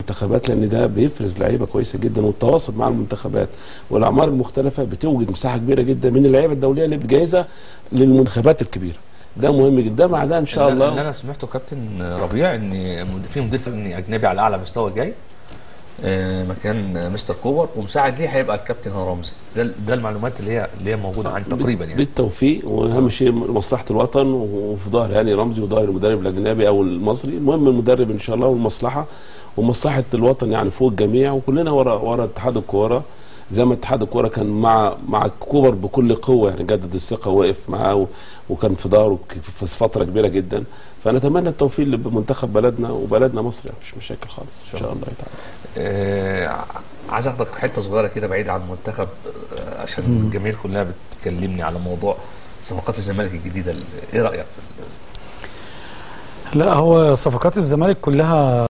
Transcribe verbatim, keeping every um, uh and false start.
المنتخبات، لان ده بيفرز لعيبه كويسه جدا، والتواصل مع المنتخبات والاعمار المختلفه بتوجد مساحه كبيره جدا من اللعيبه الدوليه اللي بتجهزها للمنتخبات الكبيره. ده مهم جدا. مع ده ان شاء الله اللي انا سمعته كابتن ربيع ان في مدير فني اجنبي على اعلى مستوى جاي مكان مستر كوبر، ومساعد ليه هيبقى الكابتن رمزي. ده ده المعلومات اللي هي اللي هي موجوده عندي تقريبا يعني. بالتوفيق، واهم شيء مصلحه الوطن، وفي ظهر يعني رمزي وظهر المدرب الاجنبي او المصري. المهم المدرب ان شاء الله، والمصلحه ومصلحه الوطن يعني فوق الجميع، وكلنا ورا ورا اتحاد الكوره. زي ما اتحاد الكوره كان مع مع كوبر بكل قوه، يعني جدد الثقه ووقف معاه وكان في ظهره في فتره كبيره جدا. فنتمنى التوفيق لمنتخب بلدنا وبلدنا مصر، يعني مش مشاكل خالص ان شاء الله تعالى. آه عايز اخدك حته صغيره كده بعيد عن المنتخب، آه عشان الجماهير كلها بتكلمني على موضوع صفقات الزمالك الجديده. ايه رايك؟ لا، هو صفقات الزمالك كلها